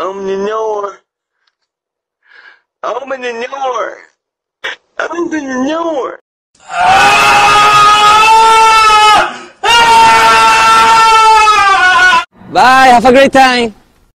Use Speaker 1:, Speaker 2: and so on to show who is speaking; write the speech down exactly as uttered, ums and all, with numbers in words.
Speaker 1: Open the door. Open the door. Open the door.
Speaker 2: Bye, have a great time.